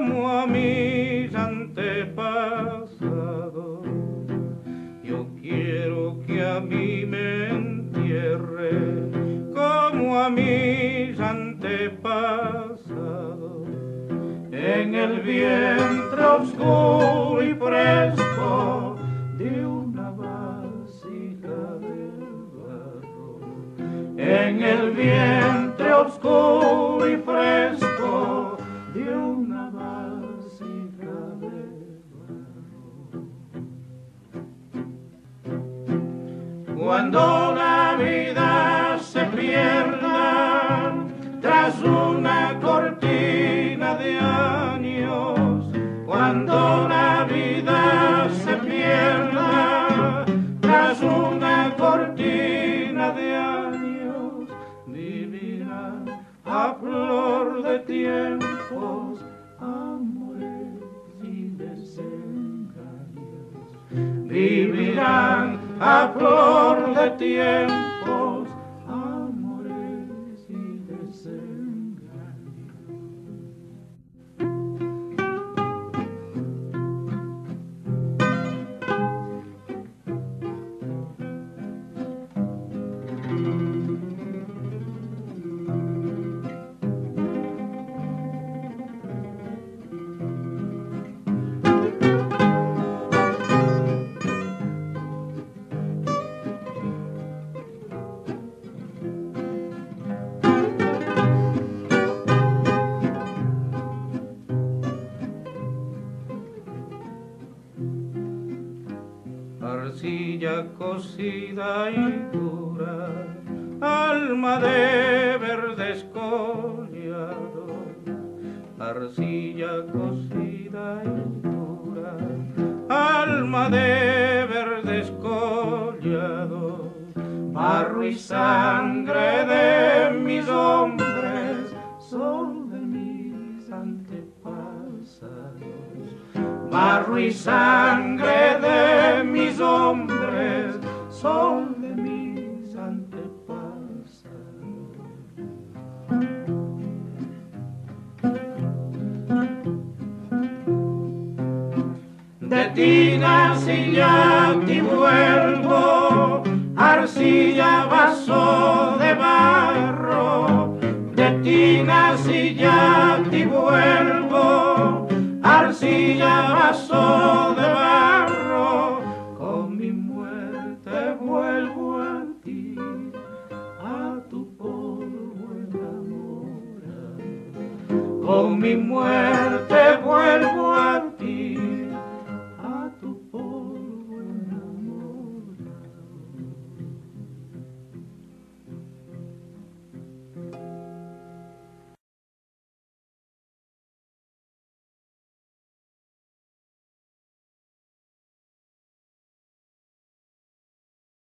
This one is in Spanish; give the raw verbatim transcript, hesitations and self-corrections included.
como a mis antepasados. Yo quiero que a mí me entierre como a mis antepasados, en el vientre oscuro y fresco de una vasija de barro, en el vientre oscuro y fresco de una vasija de barro. Cuando la vida se pierda tras una cortina de años, cuando la vida se pierda tras una cortina de años, vivirán a flor de tiempos, amores y desengaños. Vivirán a flor de tiempos, amores y desengaños. Arcilla cocida y dura, alma de verde escollado. Arcilla cocida y dura, alma de verde escollado. Barro y sangre de mis hombres, sol de mis antepasados. Barro y sangre de mis hombres, sol de mis antepasados. De ti nací y a ti vuelvo, arcilla, vaso de barro. De ti nací y a ti vuelvo, arcilla, vaso de barro. Con mi muerte vuelvo a ti, a tu polvo enamorado. Con mi muerte